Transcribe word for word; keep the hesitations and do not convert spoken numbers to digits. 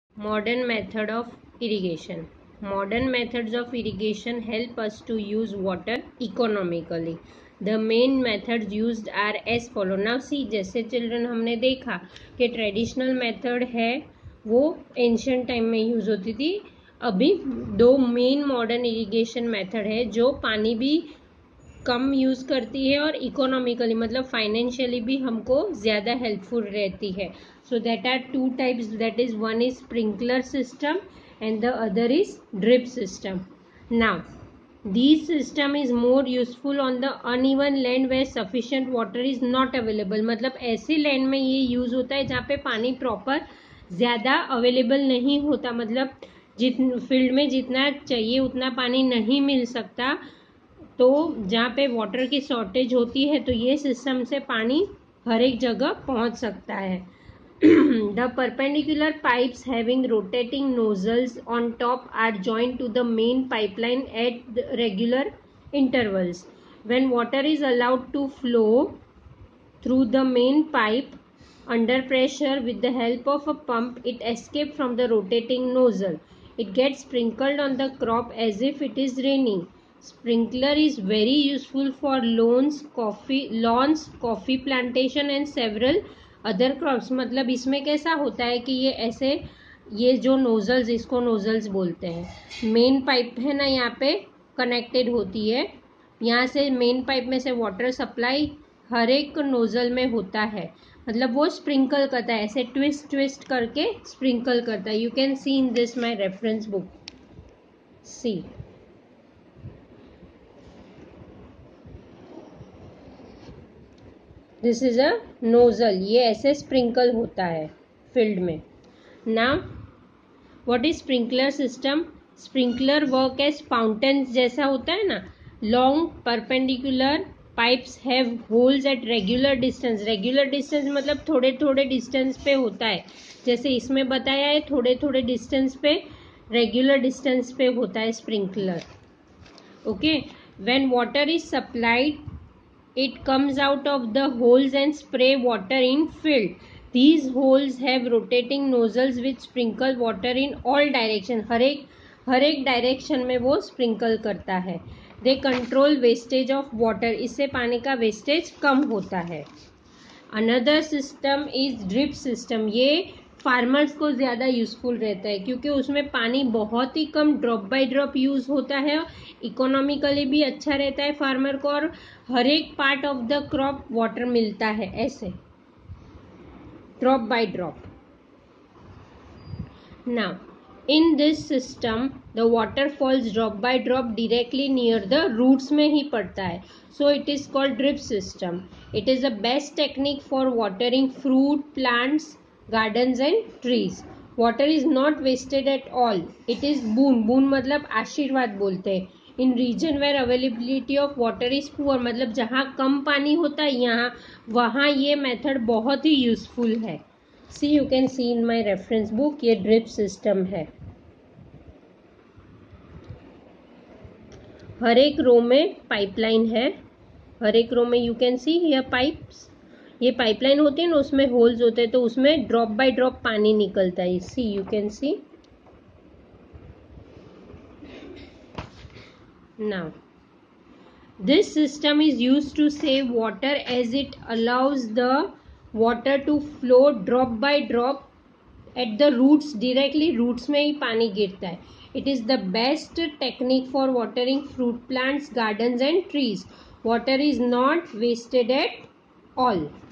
Modern method of irrigation. Modern methods of irrigation help us to use water economically. The main methods used are as follow. Now see, जैसे children हमने देखा कि traditional method है वो ancient time में use होती थी. अभी दो मेन मॉडर्न इरिगेशन मेथड है जो पानी भी कम यूज़ करती है और इकोनॉमिकली मतलब फाइनेंशियली भी हमको ज़्यादा हेल्पफुल रहती है. So that are two types, that is one is sprinkler system and the other is drip system. Now this system is more useful on the uneven land where sufficient water is not available. मतलब ऐसे land में ये use होता है जहाँ पे पानी proper ज़्यादा अवेलेबल नहीं होता, मतलब जित फील्ड में जितना चाहिए उतना पानी नहीं मिल सकता, तो जहाँ पे वाटर की शॉर्टेज होती है तो ये सिस्टम से पानी हर एक जगह पहुँच सकता है. The perpendicular pipes having rotating nozzles on top are joined to the main pipeline at regular intervals. When water is allowed to flow through the main pipe under pressure with the help of a pump, it escapes from the rotating nozzle. It gets sprinkled on the crop as if it is raining. Sprinkler is very useful for lawns, coffee lawns, coffee plantation and several other crops. मतलब इसमें कैसा होता है कि ये ऐसे ये जो नोजल्स, इसको नोजल्स बोलते हैं, मेन पाइप है ना यहाँ पे कनेक्टेड होती है, यहाँ से मेन पाइप में से वाटर सप्लाई हर एक नोजल में होता है. मतलब वो स्प्रिंकल करता है, ऐसे ट्विस्ट ट्विस्ट करके स्प्रिंकल करता है. You can see in this my reference book. See this is a nozzle, ये ऐसे स्प्रिंकल होता है फील्ड में. Now what is sprinkler system? Sprinkler work as fountains जैसा होता है ना. Long perpendicular pipes have holes at regular distance. Regular distance मतलब थोड़े थोड़े डिस्टेंस पे होता है, जैसे इसमें बताया है थोड़े थोड़े डिस्टेंस पे, रेगुलर डिस्टेंस पे होता है sprinkler. Okay, when water is supplied it comes out of the holes and spray water in field. These holes have rotating nozzles which sprinkle water in all direction. हर एक हर एक direction में वो sprinkle करता है. They control wastage of water. इससे पानी का वेस्टेज कम होता है. Another system is drip system. ये फार्मर्स को ज़्यादा यूज़फुल रहता है क्योंकि उसमें पानी बहुत ही कम ड्रॉप बाय ड्रॉप यूज़ होता है. इकोनॉमिकली भी अच्छा रहता है फार्मर को और हर एक part of the crop water मिलता है ऐसे drop by drop. Now in this system the water falls drop by drop directly near the roots में ही पड़ता है. So it is called drip system. It is the best technique for watering fruit plants, gardens and trees. Water is not wasted at all. It is boon. boon मतलब आशीर्वाद बोलते हैं. In region where availability of water is poor, मतलब जहाँ कम पानी होता है यहाँ वहाँ ये मेथड बहुत ही यूजफुल है. See, you can see in my reference book, ये ड्रिप सिस्टम है. हर एक रो में पाइपलाइन है, हर एक रो में यू कैन सी ये पाइप्स, ये पाइपलाइन होती है ना, उसमें होल्स होते हैं तो उसमें ड्रॉप बाय ड्रॉप पानी निकलता है. See you can see. Now this system is used to save water as it allows the water to flow drop by drop at the roots. Directly roots में ही पानी गिरता है. It is the best technique for watering fruit plants, gardens and trees. Water is not wasted at all.